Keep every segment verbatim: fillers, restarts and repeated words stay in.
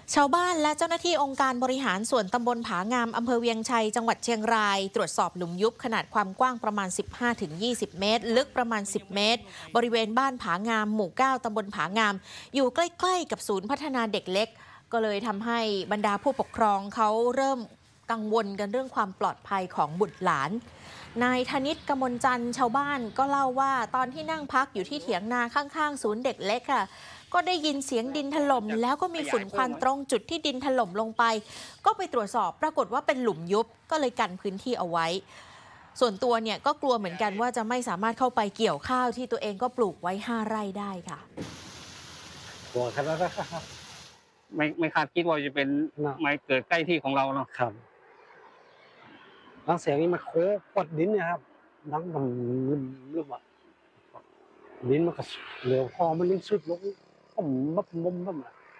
ชาวบ้านและเจ้าหน้าที่องค์การบริหารส่วนตำบลผางามอำเภอเวียงชัยจังหวัดเชียงรายตรวจสอบหลุมยุบขนาดความกว้างประมาณ สิบห้าถึงยี่สิบ เมตรลึกประมาณ สิบ เมตรบริเวณบ้านผางามหมู่ เก้า ตำบลผางามอยู่ใกล้ๆกับศูนย์พัฒนาเด็กเล็กก็เลยทำให้บรรดาผู้ปกครองเขาเริ่มกังวลกันเรื่องความปลอดภัยของบุตรหลานนายธนิตกมลจันทร์ชาวบ้านก็เล่าว่าตอนที่นั่งพักอยู่ที่เถียงนาข้างๆศูนย์เด็กเล็กค่ะก็ได้ยินเสียงดินถล่มแล้วก็มีฝุ่นควันตรงจุดที่ดินถล่มลงไปก็ไปตรวจสอบปรากฏว่าเป็นหลุมยุบก็เลยกันพื้นที่เอาไว้ส่วนตัวเนี่ยก็กลัวเหมือนกันว่าจะไม่สามารถเข้าไปเกี่ยวข้าวที่ตัวเองก็ปลูกไว้ห้าไร่ได้ค่ะกลัวครับไม่ไม่คาดคิดว่าจะเป็นไม่เกิดใกล้ที่ของเราเนาะครับดังเสียงนี้มันโค้กดดินเนี่ยครับดังมันลืมลืมอ่ะดินมันก็เหลวพอมันลิ้นสุดลงผมบับบ่มบับ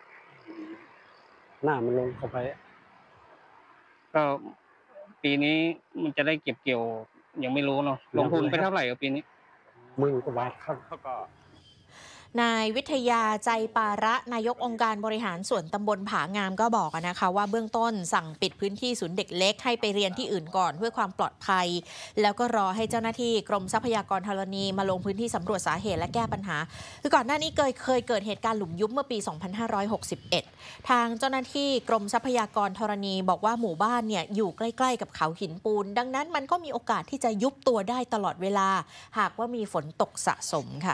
หน้ามันลงเข้าไปก็ปีนี้มันจะได้เก็บเกี่ยวยังไม่รู้เนาะลงทุนไปเท่าไหร่กับปีนี้หมื่นกว่าบาทครับก็นายวิทยาใจปาระนายกองค์การบริหารส่วนตำบลผางามก็บอกนะคะว่าเบื้องต้นสั่งปิดพื้นที่ศูนย์เด็กเล็กให้ไปเรียนที่อื่นก่อนเพื่อความปลอดภัยแล้วก็รอให้เจ้าหน้าที่กรมทรัพยากรธรณีมาลงพื้นที่สำรวจสาเหตุและแก้ปัญหาคือก่อนหน้านี้เคยเคยเกิดเหตุการณ์หลุมยุบเมื่อปี สองพันห้าร้อยหกสิบเอ็ด ทางเจ้าหน้าที่กรมทรัพยากรธรณีบอกว่าหมู่บ้านเนี่ยอยู่ใกล้ๆกับเขาหินปูนดังนั้นมันก็มีโอกาสที่จะยุบตัวได้ตลอดเวลาหากว่ามีฝนตกสะสมค่ะ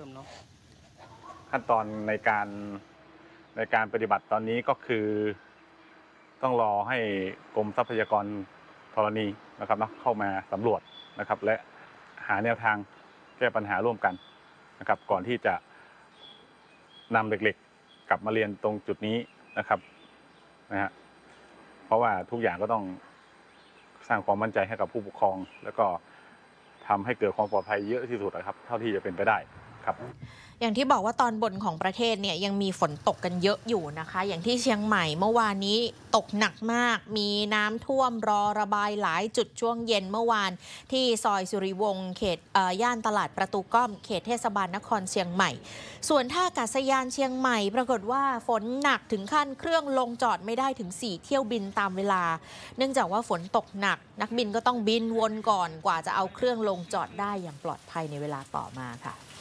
ขั้นตอนในการในการปฏิบัติตอนนี้ก็คือต้องรอให้กรมทรัพยากรธรณีนะครับนะเข้ามาสำรวจนะครับและหาแนวทางแก้ปัญหาร่วมกันนะครับก่อนที่จะนำเด็กๆกลับมาเรียนตรงจุดนี้นะครับนะฮะเพราะว่าทุกอย่างก็ต้องสร้างความมั่นใจให้กับผู้ปกครองแล้วก็ทำให้เกิดความปลอดภัยเยอะที่สุดนะครับเท่าที่จะเป็นไปได้ครับอย่างที่บอกว่าตอนบนของประเทศเนี่ยยังมีฝนตกกันเยอะอยู่นะคะอย่างที่เชียงใหม่เมื่อวานนี้ตกหนักมากมีน้ำท่วมรอระบายหลายจุดช่วงเย็นเมื่อวานที่ซอยสุริวงศ์เขตย่านตลาดประตูก้อมเขตเทศบาลนครเชียงใหม่ส่วนท่าอากาศยานเชียงใหม่ปรากฏว่าฝนหนักถึงขั้นเครื่องลงจอดไม่ได้ถึงสี่เที่ยวบินตามเวลาเนื่องจากว่าฝนตกหนักนักบินก็ต้องบินวนก่อนกว่าจะเอาเครื่องลงจอดได้อย่างปลอดภัยในเวลาต่อมาค่ะ